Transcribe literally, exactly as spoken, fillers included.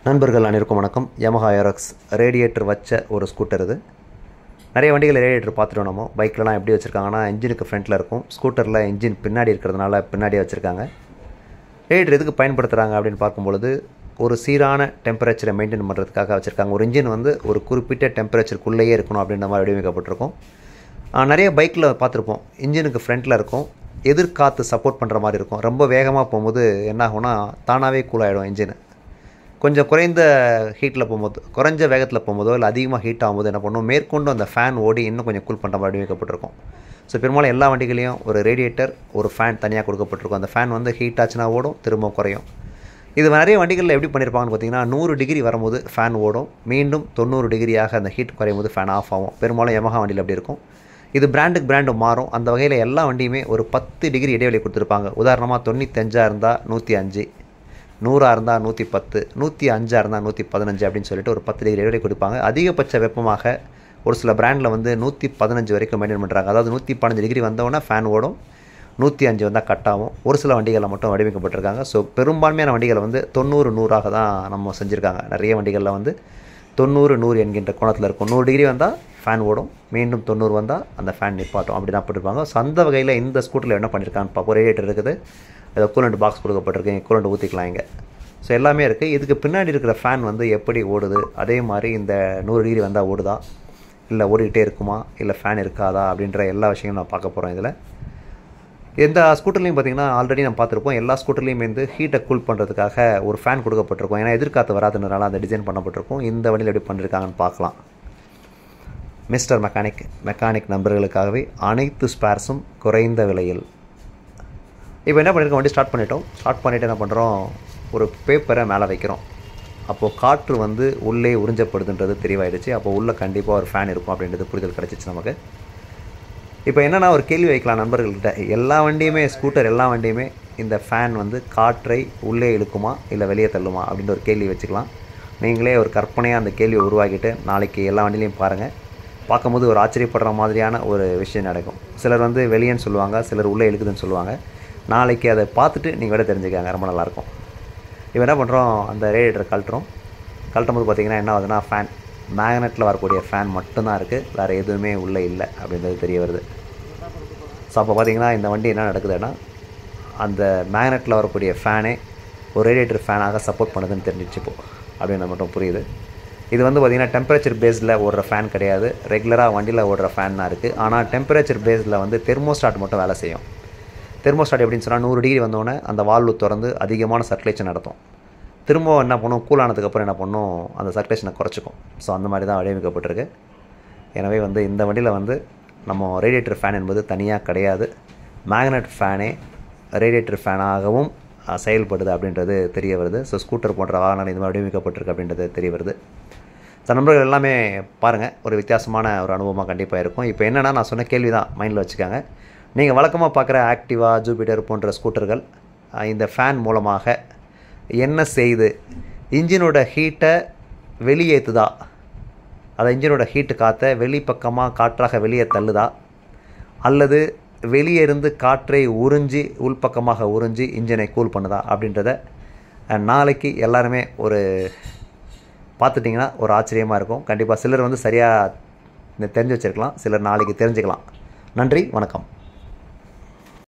நண்பர்கள் அனைவருக்கும் வணக்கம். யமஹா ஏரோக்ஸ் ரேடியேட்டர் வச்ச ஒரு ஸ்கூட்டர் இது. நிறைய வண்டிகள் ரேடியேட்டர் பார்த்துட்டோம். நம்ம பைக்லலாம் எப்படி வச்சுருக்காங்கன்னா இன்ஜினுக்கு ஃப்ரண்ட்டில் இருக்கும், ஸ்கூட்டரில் இன்ஜின் பின்னாடி இருக்கிறதுனால பின்னாடியே வச்சுருக்காங்க. ரேடியேட்டர் எதுக்கு பயன்படுத்துகிறாங்க அப்படின்னு பார்க்கும்பொழுது ஒரு சீரான டெம்பரேச்சரை மெயின்டைன் பண்ணுறதுக்காக வச்சுருக்காங்க. ஒரு இன்ஜின் வந்து ஒரு குறிப்பிட்ட டெம்பரேச்சருக்குள்ளேயே இருக்கணும் அப்படின்ற மாதிரி வடிவமைக்கப்பட்டிருக்கும். நிறைய பைக்கில் பார்த்துருப்போம், இன்ஜினுக்கு ஃப்ரண்ட்டில் இருக்கும், எதிர்காற்று சப்போர்ட் பண்ணுற மாதிரி இருக்கும். ரொம்ப வேகமாக போகும்போது என்ன ஆகும்னா தானாகவே கூலாகிடும் இன்ஜின். கொஞ்சம் குறைந்த ஹீட்டில் போகும்போது, குறைஞ்ச வேகத்தில் போகும்போதோ இல்லை அதிகமாக ஹீட் ஆகும்போது என்ன பண்ணுவோம், மேற்கொண்டு அந்த ஃபேன் ஓடி இன்னும் கொஞ்சம் கூல் பண்ணுற மாதிரி வடிவமைக்கப்பட்டிருக்கும். ஸோ பெரும்பாலும் எல்லா வண்டிகளையும் ஒரு ரேடியேட்டர் ஒரு ஃபேன் தனியாக கொடுக்கப்பட்டிருக்கும். அந்த ஃபேன் வந்து ஹீட் ஆச்சுன்னா ஓடும், திரும்ப குறையும். இது நிறைய வண்டிகளில் எப்படி பண்ணியிருப்பாங்கன்னு பார்த்தீங்கன்னா, நூறு டிகிரி வரும்போது ஃபேன் ஓடும், மீண்டும் தொண்ணூறு டிகிரியாக அந்த ஹீட் குறையும் போது ஃபேன் ஆஃப் ஆகும். பெரும்பாலும் யமஹா வண்டியில் அப்படி இருக்கும். இது பிராண்டுக்கு பிராண்டு மாறும். அந்த வகையில் எல்லா வண்டியுமே ஒரு பத்து டிகிரி இடைவெளி கொடுத்துருப்பாங்க. உதாரணமாக தொண்ணூத்தஞ்சாக இருந்தால் நூற்றி அஞ்சு, நூறாக இருந்தால் நூற்றி பத்து, நூற்றி அஞ்சாக இருந்தால் நூற்றி பதினஞ்சு அப்படின்னு சொல்லிட்டு ஒரு பத்து டிகிரி இடைவெளி கொடுப்பாங்க. அதிகபட்ச வெப்பமாக ஒரு சில பிராண்டில் வந்து நூற்றி பதினஞ்சு வரைக்கும் மெயின்டைன் பண்ணுறாங்க. அதாவது நூற்றி பதினஞ்சு டிகிரி வந்தோடனே ஃபேன் ஓடும், நூற்றி அஞ்சு வந்தால் கட் ஆகும். ஒரு சில வண்டிகளில் மட்டும் வடிவமைக்கப்பட்டிருக்காங்க. ஸோ பெரும்பான்மையான வண்டிகளை வந்து தொண்ணூறு நூறாக தான் நம்ம செஞ்சுருக்காங்க. நிறைய வண்டிகளில் வந்து தொண்ணூறு நூறு என்கின்ற கோணத்தில் இருக்கும். நூறு டிகிரி வந்தால் ஃபேன் ஓடும், மீண்டும் தொண்ணூறு வந்தால் அந்த ஃபேன் நிப்பாட்டும், அப்படி தான் போட்டிருப்பாங்க. ஸோ அந்த வகையில் இந்த ஸ்கூட்டரில் என்ன பண்ணியிருக்கான்னு பார்ப்போம். ரேடியேட்டர் இருக்குது, அதை கூலண்ட் பாக்ஸ் கொடுக்கப்பட்டிருக்கு, கூலண்ட் ஊற்றிக்கலாம் இங்கே. ஸோ எல்லாமே இருக்குது. இதுக்கு பின்னாடி இருக்கிற ஃபேன் வந்து எப்படி ஓடுது, அதே மாதிரி இந்த நூறு டிகிரி வந்தால் ஓடுதா, இல்லை ஓடிக்கிட்டே இருக்குமா, இல்லை ஃபேன் இருக்காதா அப்படின்ற எல்லா விஷயங்களும் நான் பார்க்க போகிறோம். இதில் எந்த ஸ்கூட்டர்லையும் பார்த்திங்கன்னா ஆல்ரெடி நம்ம பார்த்துருப்போம், எல்லா ஸ்கூட்டர்லையும் வந்து ஹீட்டை கூல் பண்ணுறதுக்காக ஒரு ஃபேன் கொடுக்கப்பட்டிருக்கும். ஏன்னா எதிர்காற்று வராதுனால அந்த டிசைன் பண்ணப்பட்டிருக்கும். இந்த வண்டியில் எப்படி பண்ணியிருக்காங்கன்னு பார்க்கலாம். மிஸ்டர் மெக்கானிக் மெக்கானிக் நண்பர்களுக்காகவே அனைத்து ஸ்பேர்ஸும் குறைந்த விலையில். இப்போ என்ன பண்ணியிருக்கோம், வண்டி ஸ்டார்ட் பண்ணிட்டோம். ஸ்டார்ட் பண்ணிவிட்டு என்ன பண்ணுறோம், ஒரு பேப்பரை மேலே வைக்கிறோம். அப்போது காற்று வந்து உள்ளே உறிஞ்சப்படுதுன்றது தெளிவாயிடுச்சு. அப்போ உள்ளே கண்டிப்பாக ஒரு ஃபேன் இருக்கும் அப்படின்றது புரிதல் கிடச்சிச்சு நமக்கு. இப்போ என்னென்னா ஒரு கேள்வி வைக்கலாம் நண்பர்கள்கிட்ட, எல்லா வண்டியுமே ஸ்கூட்டர் எல்லா வண்டியுமே இந்த ஃபேன் வந்து காற்றை உள்ளே இழுக்குமா இல்லை வெளியே தள்ளுமா அப்படின்ற ஒரு கேள்வி வச்சுக்கலாம். நீங்களே ஒரு கற்பனையாக அந்த கேள்வியை உருவாக்கிட்டு நாளைக்கு எல்லா வண்டியிலையும் பாருங்கள். பார்க்கும்போது ஒரு ஆச்சரியப்படுற மாதிரியான ஒரு விஷயம் நடக்கும். சிலர் வந்து வெளியேன்னு சொல்லுவாங்க, சிலர் உள்ளே இழுக்குதுன்னு சொல்லுவாங்க. நாளைக்கு அதை பார்த்துட்டு நீங்கள் விட தெரிஞ்சுக்காங்க, ரொம்ப நல்லாயிருக்கும். இப்போ என்ன பண்ணுறோம், அந்த ரேடியேட்டரை கழட்டுறோம். கழட்டும் போது பார்த்திங்கன்னா என்ன ஆகுதுன்னா, ஃபேன் மேக்னெட்டில் வரக்கூடிய ஃபேன் மட்டும்தான் இருக்குது, வேறு எதுவுமே உள்ளே இல்லை அப்படின்றது தெரிய வருது. ஸோ அப்போ பார்த்திங்கன்னா இந்த வண்டி என்ன நடக்குதுன்னா, அந்த மேக்னெட்டில் வரக்கூடிய ஃபேனே ஒரு ரேடியேட்டர் ஃபேனாக சப்போர்ட் பண்ணுதுன்னு தெரிஞ்சிச்சு இப்போ அப்படின்னு மட்டும் புரியுது. இது வந்து பார்த்திங்கன்னா டெம்பரேச்சர் பேஸில் ஓடுற ஃபேன் கிடையாது, ரெகுலராக வண்டியில் ஓடுற ஃபேன் தான் இருக்குது. ஆனால் டெம்பரேச்சர் பேஸில் வந்து தெர்மோஸ்டாட் மட்டும் வேலை செய்யும். தெர்மோஸ்டாட் எப்படின்னு சொன்னால், நூறு டிகிரி வந்தோடனே அந்த வால்வு திறந்து அதிகமான சர்க்குலேஷன் நடத்தும். திரும்ப என்ன பண்ணும், கூல் ஆனதுக்கப்புறம் என்ன பண்ணும், அந்த சர்க்குலேஷனை குறைச்சிக்கும். ஸோ அந்த மாதிரி தான் வடிவமைக்கப்பட்டிருக்கு. எனவே வந்து இந்த வண்டியில் வந்து நம்ம ரேடியேட்டர் ஃபேன் என்பது தனியாக கிடையாது, மேக்னெட் ஃபேனே ரேடியேட்டர் ஃபேனாகவும் செயல்படுது அப்படின்றது தெரிய வருது. ஸோ ஸ்கூட்டர் போன்ற வாகனங்கள் இந்த மாதிரி வடிவமைக்கப்பட்டிருக்கு அப்படின்றது தெரிய வருது. ஸோ நண்பர்கள் எல்லாமே பாருங்கள், ஒரு வித்தியாசமான ஒரு அனுபவமாக கண்டிப்பாக இருக்கும். இப்போ என்னென்னா, நான் சொன்ன கேள்வி தான் மைண்டில் வச்சுக்காங்க. நீங்கள் வழக்கமாக பார்க்குற ஆக்டிவா, ஜூபிட்டர் போன்ற ஸ்கூட்டர்கள் இந்த ஃபேன் மூலமாக என்ன செய்யுது, இன்ஜினோட ஹீட்டை வெளியேற்றுதா, அதை இன்ஜினோட ஹீட்டு காற்றை வெளிப்பக்கமாக காற்றாக வெளியே தள்ளுதா, அல்லது வெளியே இருந்து காற்றை உறிஞ்சி உள்பக்கமாக உறிஞ்சி இன்ஜினை கூல் பண்ணுதா அப்படின்றத நாளைக்கு எல்லாருமே ஒரு பார்த்துட்டிங்கன்னா ஒரு ஆச்சரியமாக இருக்கும். கண்டிப்பாக சிலர் வந்து சரியாக தெரிஞ்சு வச்சுருக்கலாம், சிலர் நாளைக்கு தெரிஞ்சுக்கலாம். நன்றி, வணக்கம்.